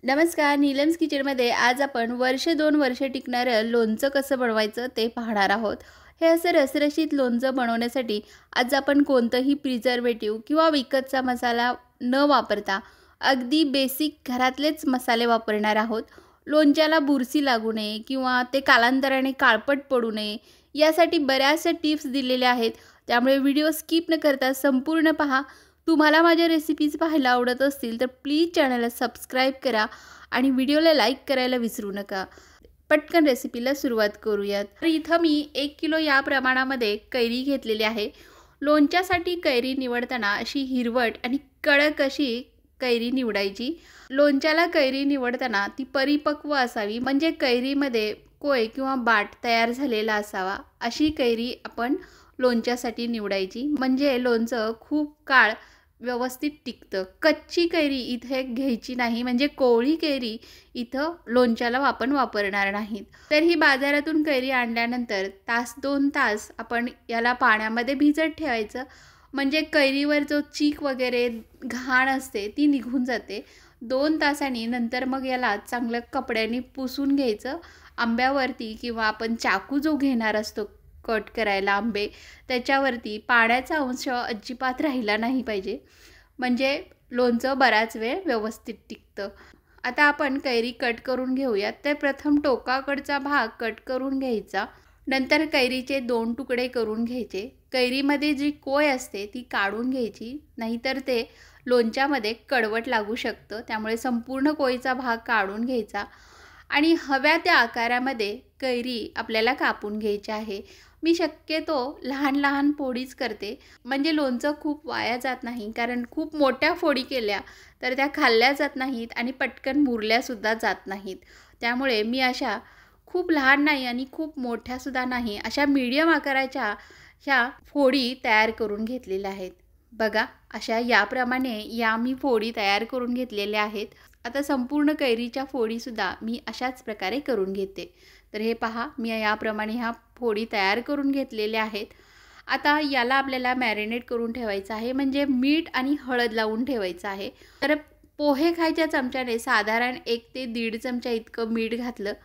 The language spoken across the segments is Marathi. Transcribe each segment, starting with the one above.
नमस्कार, नीलम्स किचनमध्ये आज आपण वर्ष 2 वर्ष टिकणारं लोणचं कसं बनवायचं ते पाहणार आहोत. हे असं रसरशीत लोणचं बनवण्यासाठी आज आपण कोणतंही प्रिझर्वेटिव्ह किंवा विकतचा मसाला न वापरता अगदी बेसिक घरातलेच मसाले वापरणार आहोत. लोणच्याला बुरशी लागू नये किंवा ते कालांतराने काळपट पडू नये यासाठी बऱ्याचशा टिप्स दिलेल्या आहेत. त्यामुळे व्हिडिओ स्किप न करता संपूर्ण पहा. तुम्हाला माझ्या रेसिपीज पाहायला आवडत असतील तर प्लीज चॅनलला सबस्क्राईब करा आणि व्हिडिओला लाईक करायला विसरू नका. पटकन रेसिपीला सुरुवात करूयात. तर इथं मी 1 किलो या प्रमाणामध्ये कैरी घेतलेली आहे. लोणच्यासाठी कैरी निवडताना अशी हिरवट आणि कडक अशी कैरी निवडायची. लोणच्याला कैरी निवडताना ती परिपक्व असावी, म्हणजे कैरीमध्ये कोय किंवा बाट तयार झालेला असावा अशी कैरी आपण लोणच्यासाठी निवडायची, म्हणजे लोणचं खूप काळ व्यवस्थित टिकतं. कच्ची कैरी इथे घ्यायची नाही, म्हणजे कोवळी कैरी इथं लोणच्याला आपण वापरणार नाहीत. तर ही बाजारातून कैरी आणल्यानंतर 1-2 तास आपण याला पाण्यामध्ये भिजत ठेवायचं, म्हणजे कैरीवर जो चीक वगैरे घाण असते ती निघून जाते. 2 तासांनी नंतर मग याला चांगलं कपड्याने पुसून घ्यायचं. आंब्यावरती किंवा आपण चाकू जो घेणार असतो कट करायला आंबे, त्याच्यावरती पाण्याचा अंश अजिबात राहिला नाही पाहिजे, म्हणजे लोणचं बराच वेळ व्यवस्थित टिकतं. आता आपण कैरी कट करून घेऊयात. तर प्रथम टोकाकडचा भाग कट करून घ्यायचा. नंतर कैरीचे 2 तुकडे करून घ्यायचे. कैरीमध्ये जी कोय असते ती काढून घ्यायची, नाहीतर ते लोणच्यामध्ये कडवट लागू शकतं. त्यामुळे संपूर्ण कोयचा भाग काढून घ्यायचा आणि हव्या त्या आकारामध्ये कैरी आपल्याला कापून घ्यायची आहे. मी शक्यतो लहान लहान फोडीच करते, म्हणजे लोणचं खूप वाया जात नाही. कारण खूप मोठ्या फोडी केल्या तर त्या खाल्ल्या जात नाहीत आणि पटकन मुरल्यासुद्धा जात नाहीत. त्यामुळे मी अशा खूप लहान नाही आणि खूप मोठ्यासुद्धा नाही, अशा मीडियम आकाराच्या ह्या फोडी तयार करून घेतलेल्या आहेत. बघा, अशा याप्रमाणे मी फोडी तयार करून घेतलेल्या आहेत. आता संपूर्ण कैरीच्या फोडीसुद्धा मी अशाच प्रकारे करून घेते. तर हे पहा, मी याप्रमाणे ह्या फोडी तयार करून घेतलेल्या आहेत. आता याला आपल्याला मॅरिनेट करून ठेवायचं आहे, म्हणजे मीठ आणि हळद लावून ठेवायचं आहे. तर पोहे खायच्या चमच्याने साधारण 1 ते 1.5 चमचा इतकं मीठ घातलं,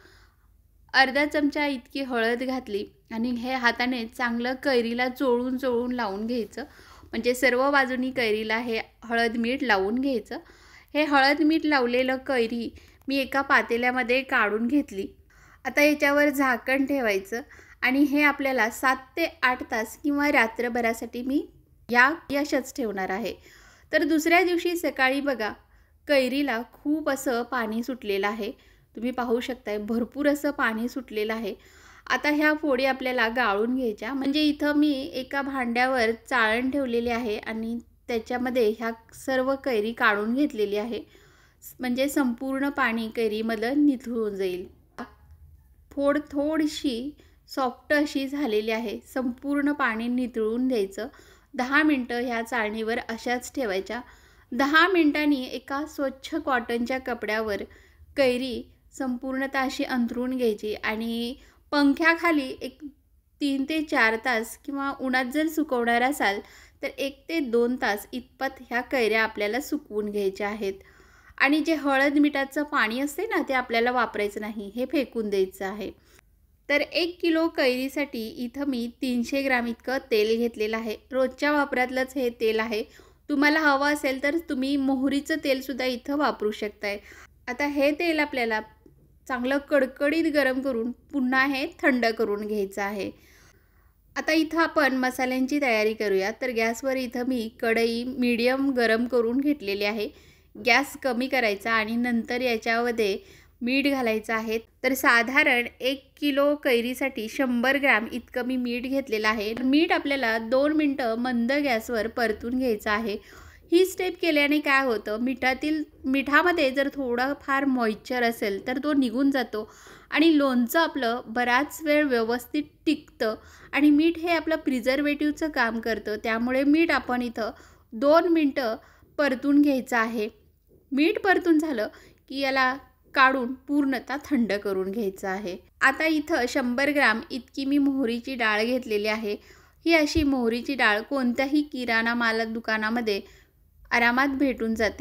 अर्धा चमचा इतकी हळद घातली आणि हे हाताने चांगलं कैरीला चोळून चोळून लावून घ्यायचं, म्हणजे सर्व बाजूनी कैरीला हे हळद मीठ लावून घ्यायचं. हे हळद मीठ लावलेलं कैरी मी एका पातेल्यामध्ये काढून घेतली. आता याच्यावर झाकण ठेवायचं आणि हे आपल्याला 7 ते 8 तास किंवा रात्रभरासाठी मी अशाच ठेवणार आहे. तर दुसऱ्या दिवशी सकाळी बघा, कैरीला खूप असं पाणी सुटलेलं आहे. तुम्ही पाहू शकताय, भरपूर असं पाणी सुटलेलं आहे. आता ह्या फोडी आपल्याला गाळून घ्यायच्या, म्हणजे इथं मी एका भांड्यावर चाळण ठेवलेली आहे आणि त्याच्यामध्ये ह्या सर्व कैरी काढून घेतलेली आहे, म्हणजे संपूर्ण पाणी कैरीमधलं निथळून जाईल. फोड थोडीशी सॉफ्ट अशी झालेली आहे. संपूर्ण पाणी निथळून द्यायचं. 10 मिनटं ह्या चाळणीवर अशाच ठेवायच्या. 10 मिनटांनी एका स्वच्छ कॉटनच्या कपड्यावर कैरी संपूर्णतः अशी अंथरून घ्यायची आणि पंख्याखाली एक 3 ते 4 तास किंवा उन्हात जर सुकवणार असाल तर 1 ते 2 तास इतपत ह्या कैऱ्या आपल्याला सुकवून घ्यायच्या आहेत. आणि जे हळद मिठाचं पाणी असते ना, ते आपल्याला वापरायचं नाही, हे फेकून द्यायचं आहे. तर 1 किलो कैरीसाठी इथं मी 300 ग्राम इतकं तेल घेतलेलं आहे. रोजच्या वापरातलंच हे तेल आहे. तुम्हाला हवं असेल तर तुम्ही मोहरीचं तेलसुद्धा इथं वापरू शकताय. आता हे तेल आपल्याला चांगलं कडकडीत गरम करून पुन्हा हे थंड करून घ्यायचं आहे. आता इथं आपण मसाल्यांची तयारी करूया. तर गॅसवर इथं मी कढई मीडियम गरम करून घेतलेली आहे. गॅस कमी करायचा आणि नंतर याच्यामध्ये मीठ घालायचं आहे. तर साधारण 1 किलो कैरीसाठी 100 ग्राम इतकं मी मीठ घेतलेलं आहे. मीठ आपल्याला 2 मिनटं मंद गॅसवर परतून घ्यायचं आहे. ही स्टेप केल्याने काय होतं, मिठामध्ये जर थोडाफार मॉइश्चर असेल तर तो निघून जातो आणि लोणचं आपलं बराच वेळ व्यवस्थित टिकतं. आणि मीठ हे आपलं प्रिझर्वेटिव्हचं काम करतं, त्यामुळे मीठ आपण इथं 2 मिनटं परतून घ्यायचं आहे. मीठ परतून झालं की याला काढून पूर्णतः थंड करून घ्यायचं आहे. आता इथं 100 ग्राम इतकी मी मोहरीची डाळ घेतलेली आहे. ही अशी मोहरीची डाळ कोणत्याही किराणा माल दुकानामध्ये आरामात भेटून जाते.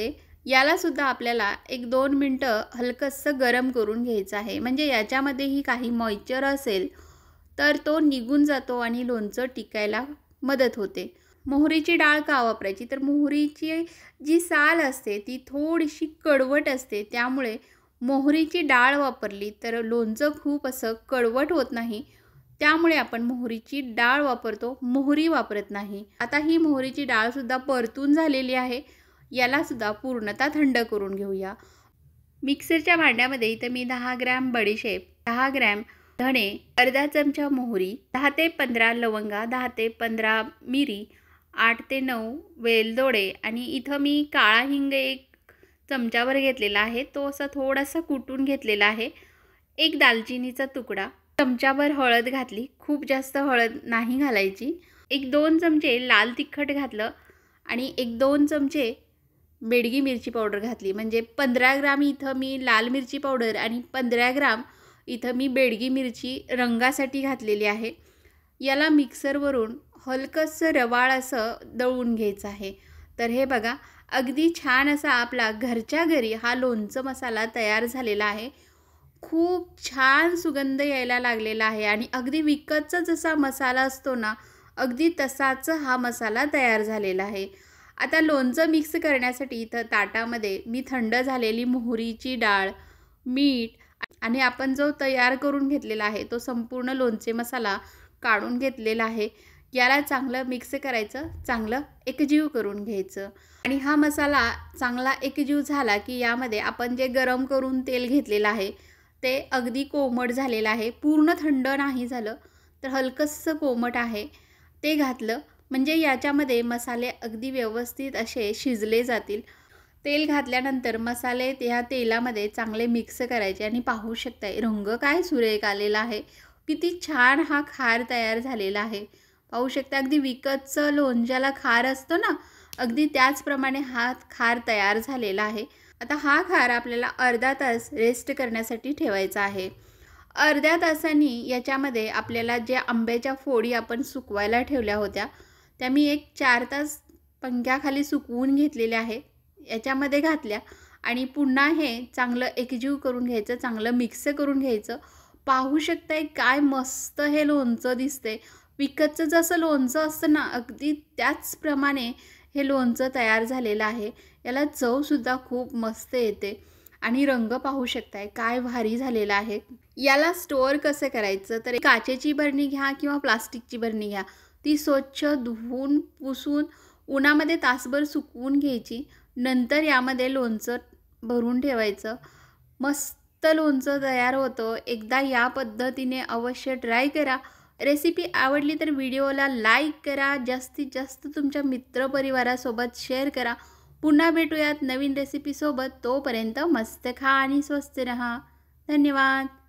यालासुद्धा आपल्याला 1-2 मिनटं हलकंसं गरम करून घ्यायचं आहे. म्हणजे याच्यामध्येही काही मॉइश्चर असेल तर तो निघून जातो आणि लोणचं टिकायला मदत होते. मोहरीची डाळ का वापरायची? तर मोहरीची जी साल असते ती थोडीशी कडवट असते. त्यामुळे मोहरीची डाळ वापरली तर लोणचं खूप असं कडवट होत नाही. त्यामुळे आपण मोहरीची डाळ वापरतो, मोहरी वापरत नाही. आता ही मोहरीची डाळसुद्धा परतून झालेली आहे. यालासुद्धा पूर्णतः थंड करून घेऊया. मिक्सरच्या भांड्यामध्ये इथं मी 10 ग्रॅम बडीशेप, 10 ग्रॅम धणे, अर्धा चमचा मोहरी, 10 ते 15 लवंगा, 10 ते 15 मिरी, 8 ते 9 वेलदोडे आणि इथं मी काळा हिंग एक चमचाभर घेतलेला आहे. तो असा थोडासा कुटून घेतलेला आहे. एक दालचिनीचा तुकडा, चमचाभर हळद घातली. खूप जास्त हळद नाही घालायची. 1-2 चमचे लाल तिखट घातलं आणि 1-2 चमचे बेडगी मिरची पावडर घातली. म्हणजे 15 ग्राम इथं मी लाल मिरची पावडर आणि 15 ग्राम इथं मी बेडगी मिरची रंगासाठी घातलेली आहे. याला मिक्सरवरून हलकंसं रवाळ असं दळून घ्यायचं आहे. तर हे बघा, अगदी छान असा आपला घरच्या घरी हा लोणचं मसाला तयार झालेला आहे. खूप छान सुगंध यायला लागलेला आहे आणि अगदी विकतचा जसा मसाला असतो ना, अगदी तसाच हा मसाला तयार झालेला आहे. आता लोणचं मिक्स करण्यासाठी इथं ताटामध्ये मी थंड झालेली मोहरीची डाळ, मीठ आणि आपण जो तयार करून घेतलेला आहे तो संपूर्ण लोणचे मसाला काढून घेतलेला आहे. याला चांगलं मिक्स करायचं, चांगलं एकजीव करून घ्यायचं आणि हा मसाला चांगला एकजीव झाला की यामध्ये आपण जे गरम करून तेल घेतलेलं आहे ते अगदी कोमट झालेलं आहे. पूर्ण थंड नाही झालं, तर हलकंसं कोमट आहे. ते घातलं म्हणजे याच्यामध्ये मसाले अगदी व्यवस्थित असे शिजले जातील. तेल घातल्यानंतर मसाले त्या तेलामध्ये चांगले मिक्स करायचे आणि पाहू शकताय रंग काय सुरेख आलेला आहे. किती छान हा खार तयार झालेला आहे. पाहू शकता अगदी विकतचं लोणच्याला खार असतो ना, अगदी त्याचप्रमाणे हा खार तयार झालेला आहे. आता हा खार आपल्याला अर्धा तास रेस्ट करण्यासाठी ठेवायचा आहे. अर्ध्या तासांनी याच्यामध्ये आपल्याला ज्या आंब्याच्या फोडी आपण सुकवायला ठेवल्या होत्या, त्या मी एक 4 तास पंख्याखाली सुकवून घेतलेल्या आहे. याच्यामध्ये घातल्या आणि पुन्हा हे चांगलं एकजीव करून घ्यायचं, चांगलं मिक्स करून घ्यायचं. पाहू शकताय काय मस्त हे लोणचं दिसते. विकतचं जसं लोणचं असतं ना, अगदी त्याचप्रमाणे हे लोणचं तयार झालेलं आहे. याला चवसुद्धा खूप मस्त येते आणि रंग पाहू शकताय काय भारी झालेला आहे. याला स्टोअर कसं करायचं, तर काचेची बरणी घ्या किंवा प्लास्टिकची बरणी घ्या. ती स्वच्छ धुवून पुसून उन्हामध्ये तासभर सुकवून घ्यायची. नंतर यामध्ये लोणचं भरून ठेवायचं. मस्त लोणचं तयार होतं. एकदा या पद्धतीने अवश्य ट्राय करा. रेसिपी आवडली तर व्हिडिओला लाईक करा. जास्तीत जास्त तुमच्या मित्रपरिवारासोबत शेअर करा. पुन्हा भेटूयात नवीन रेसिपीसोबत. तोपर्यंत मस्त खा आणि स्वस्त रहा. धन्यवाद.